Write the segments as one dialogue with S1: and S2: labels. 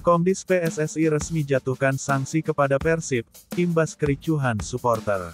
S1: Komdis PSSI resmi jatuhkan sanksi kepada Persib, imbas kericuhan supporter.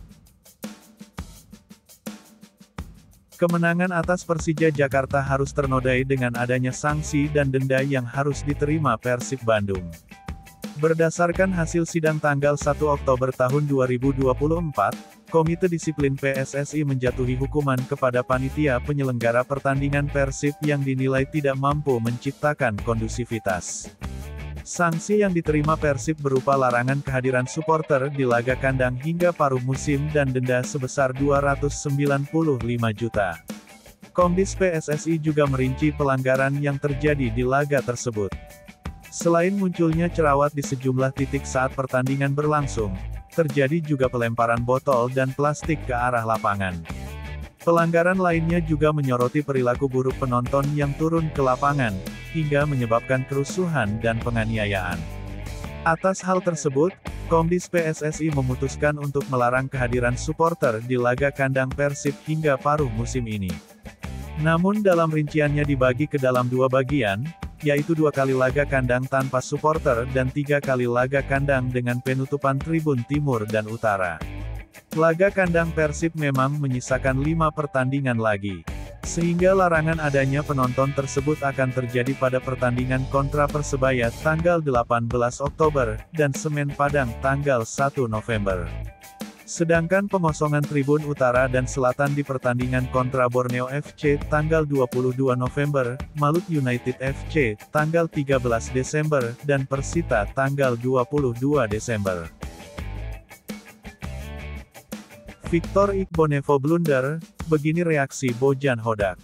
S1: Kemenangan atas Persija Jakarta harus ternodai dengan adanya sanksi dan denda yang harus diterima Persib Bandung. Berdasarkan hasil sidang tanggal 1 Oktober tahun 2024, Komite Disiplin PSSI menjatuhi hukuman kepada panitia penyelenggara pertandingan Persib yang dinilai tidak mampu menciptakan kondusivitas. Sanksi yang diterima Persib berupa larangan kehadiran supporter di laga kandang hingga paruh musim dan denda sebesar 295 juta. Komdis PSSI juga merinci pelanggaran yang terjadi di laga tersebut. Selain munculnya cerawat di sejumlah titik saat pertandingan berlangsung, terjadi juga pelemparan botol dan plastik ke arah lapangan. Pelanggaran lainnya juga menyoroti perilaku buruk penonton yang turun ke lapangan, hingga menyebabkan kerusuhan dan penganiayaan. Atas hal tersebut, Komdis PSSI memutuskan untuk melarang kehadiran supporter di laga kandang Persib hingga paruh musim ini. Namun dalam rinciannya dibagi ke dalam 2 bagian, yaitu 2 kali laga kandang tanpa supporter dan 3 kali laga kandang dengan penutupan tribun timur dan utara. Laga kandang Persib memang menyisakan 5 pertandingan lagi. Sehingga larangan adanya penonton tersebut akan terjadi pada pertandingan kontra Persebaya tanggal 18 Oktober, dan Semen Padang tanggal 1 November. Sedangkan pengosongan tribun utara dan selatan di pertandingan kontra Borneo FC tanggal 22 November, Malut United FC tanggal 13 Desember, dan Persita tanggal 22 Desember. Victor Ikhbonevo blunder, begini reaksi Bojan Hodak.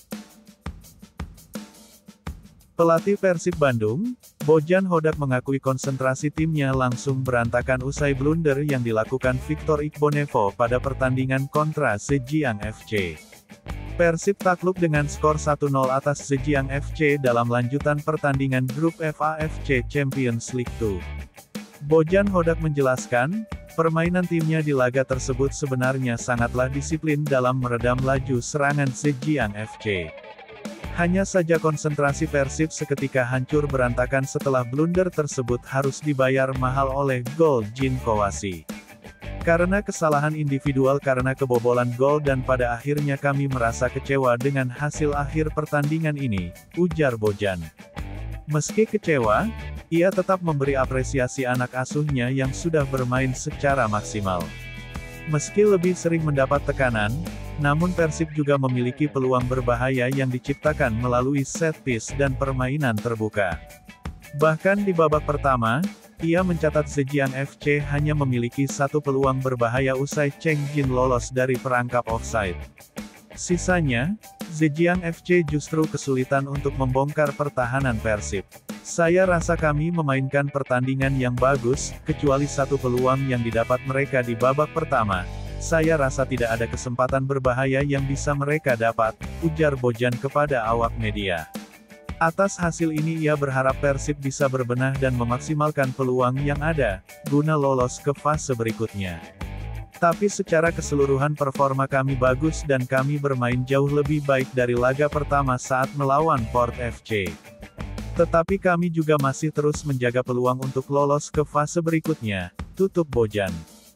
S1: Pelatih Persib Bandung, Bojan Hodak mengakui konsentrasi timnya langsung berantakan usai blunder yang dilakukan Victor Ikhbonevo pada pertandingan kontra Zhejiang FC. Persib takluk dengan skor 1-0 atas Zhejiang FC dalam lanjutan pertandingan grup FAFC Champions League 2. Bojan Hodak menjelaskan, permainan timnya di laga tersebut sebenarnya sangatlah disiplin dalam meredam laju serangan Zhejiang FC. Hanya saja konsentrasi Persib seketika hancur berantakan setelah blunder tersebut harus dibayar mahal oleh gol Jin Kowasi. Karena kesalahan individual karena kebobolan gol dan pada akhirnya kami merasa kecewa dengan hasil akhir pertandingan ini, ujar Bojan. Meski kecewa, ia tetap memberi apresiasi anak asuhnya yang sudah bermain secara maksimal. Meski lebih sering mendapat tekanan, namun Persib juga memiliki peluang berbahaya yang diciptakan melalui set piece dan permainan terbuka. Bahkan di babak pertama, ia mencatat Zhejiang FC hanya memiliki 1 peluang berbahaya usai Cheng Jin lolos dari perangkap offside. Sisanya, Zhejiang FC justru kesulitan untuk membongkar pertahanan Persib. Saya rasa kami memainkan pertandingan yang bagus, kecuali 1 peluang yang didapat mereka di babak pertama. Saya rasa tidak ada kesempatan berbahaya yang bisa mereka dapat, ujar Bojan kepada awak media. Atas hasil ini ia berharap Persib bisa berbenah dan memaksimalkan peluang yang ada, guna lolos ke fase berikutnya. Tapi secara keseluruhan performa kami bagus dan kami bermain jauh lebih baik dari laga pertama saat melawan Port FC. Tetapi kami juga masih terus menjaga peluang untuk lolos ke fase berikutnya, tutup Bojan.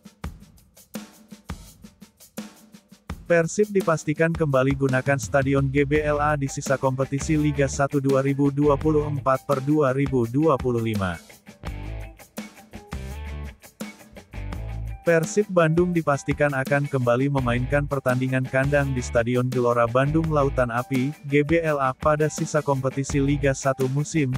S1: Persib dipastikan kembali gunakan Stadion GBLA di sisa kompetisi Liga 1 2024/2025. Persib Bandung dipastikan akan kembali memainkan pertandingan kandang di Stadion Gelora Bandung Lautan Api, GBLA pada sisa kompetisi Liga 1 musim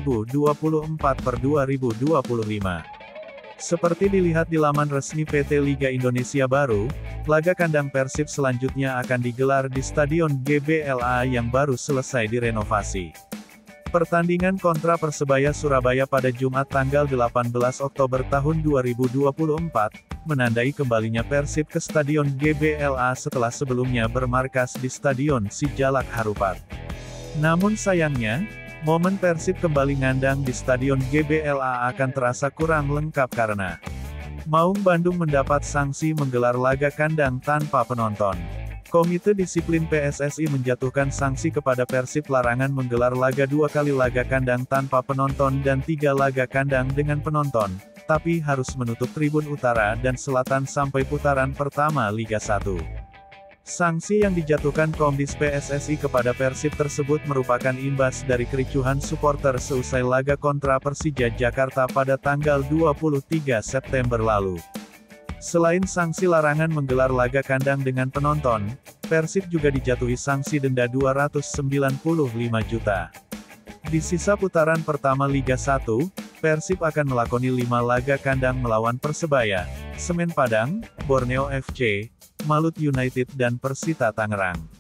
S1: 2024/2025. Seperti dilihat di laman resmi PT Liga Indonesia Baru, laga kandang Persib selanjutnya akan digelar di Stadion GBLA yang baru selesai direnovasi. Pertandingan kontra Persebaya Surabaya pada Jumat tanggal 18 Oktober tahun 2024, menandai kembalinya Persib ke Stadion GBLA setelah sebelumnya bermarkas di Stadion Sijalak Harupat. Namun sayangnya, momen Persib kembali ngandang di Stadion GBLA akan terasa kurang lengkap karena Maung Bandung mendapat sanksi menggelar laga kandang tanpa penonton. Komite Disiplin PSSI menjatuhkan sanksi kepada Persib larangan menggelar laga 2 kali laga kandang tanpa penonton dan 3 laga kandang dengan penonton, tapi harus menutup tribun utara dan selatan sampai putaran pertama Liga 1. Sanksi yang dijatuhkan Komdis PSSI kepada Persib tersebut merupakan imbas dari kericuhan supporter seusai laga kontra Persija Jakarta pada tanggal 23 September lalu. Selain sanksi larangan menggelar laga kandang dengan penonton, Persib juga dijatuhi sanksi denda 295 juta. Di sisa putaran pertama Liga 1, Persib akan melakoni 5 laga kandang melawan Persebaya, Semen Padang, Borneo FC, Malut United dan Persita Tangerang.